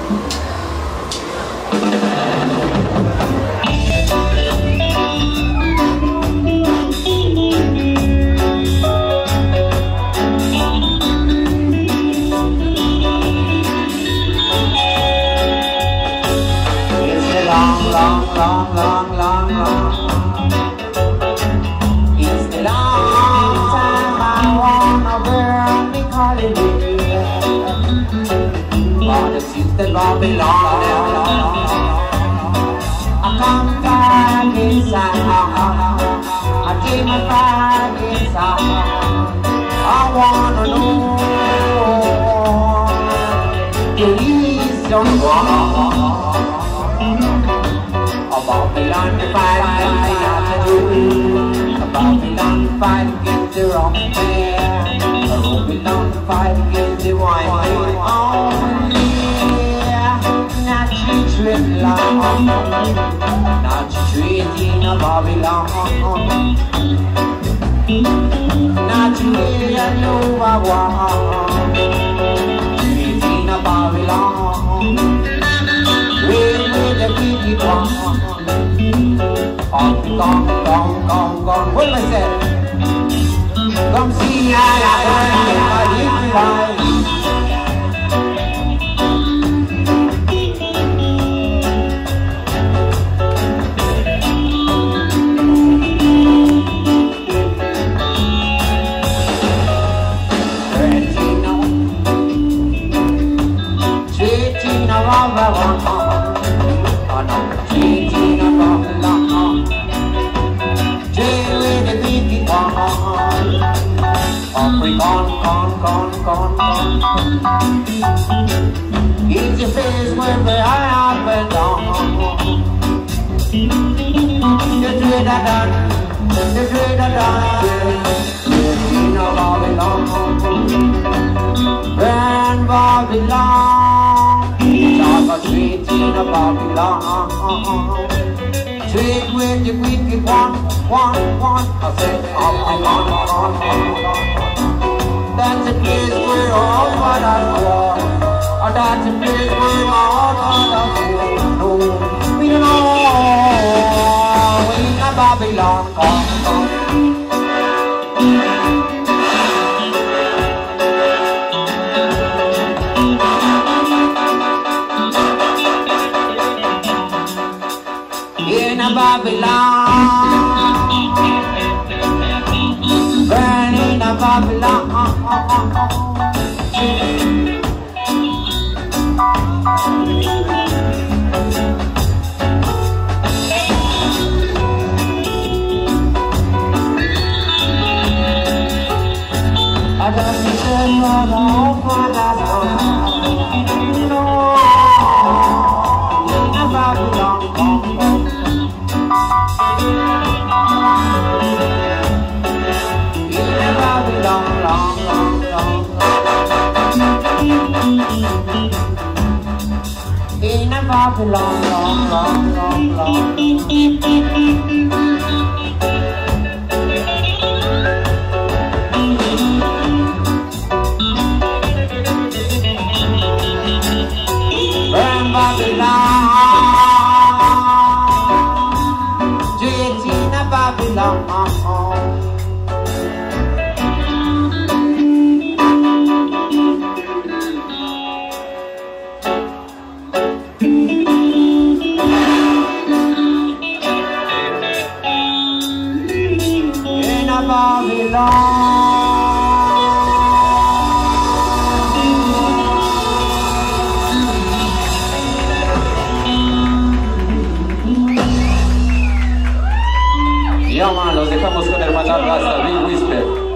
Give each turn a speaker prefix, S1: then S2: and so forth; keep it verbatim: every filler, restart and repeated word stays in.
S1: Long, long, long, long, long. It's the long time I wanna wear me holiday. For the sister Babylon, I come back inside. I take my back inside. I wanna know the reason why. Babylon fight, Babylon fight against the wrong man. Babylon fight against the wine man. Oh yeah, not you treat love, not you treating a Babylon. Not you hear no one treating a Babylon. With the kitty one. Gone, gone, gone, gone, gone. What am I saying? Come see I Gone, gone, gone, gone, gone. It's your face where the eye up and down. The dread of done, the dread of done. In a Babylon, Grand Babylon. Like a street in a Babylon. Street with the wicked one, one, one. I said, I'm on, on, on, on. That's a place where all what I want. Oh, that's a place where all what I want. We know we in a Babylon. Come, come. In a Babylon, burn in a Babylon. I just said no, no, no, in a Babylon. In a Babylon, long, long, long, long. Burn Babylon, streets in a Babylon.
S2: Ya, man, los dejamos con Hermandad Rasta, Big Whisper.